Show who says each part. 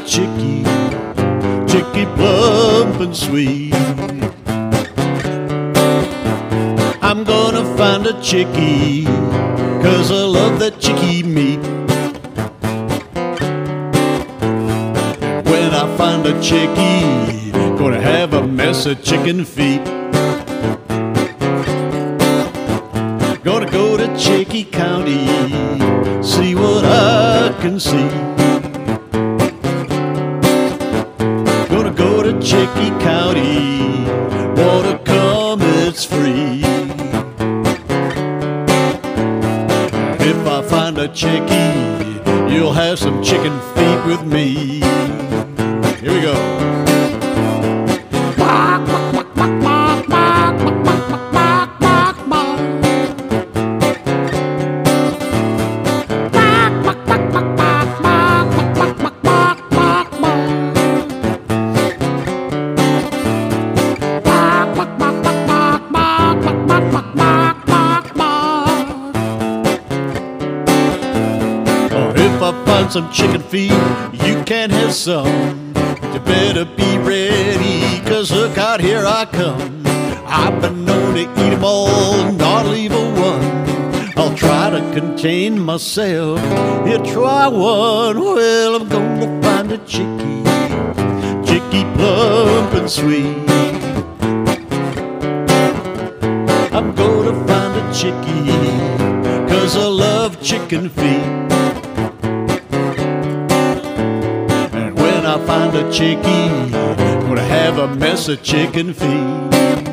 Speaker 1: chickie, chickie plump and sweet. I'm gonna find a chickie, 'cause I love that chickie meat. When I find a chickie, gonna have a mess of chicken feet. Gonna go to Chicky County, see what I can see. Gonna go to Chicky County, wanna come, it's free. If I find a chickie, you'll have some chicken feet with me. Here we go. If I find some chicken feet, you can have some. You better be ready, 'cause look out, here I come. I've been known to eat 'em all, not leave a one. I'll try to contain myself. Here, try one. Well, I'm gonna find a chickie, chickie plump and sweet. I'm gonna find a chickie, 'cause I love chicken feet. I find a chickie, gonna have a mess of chicken feet.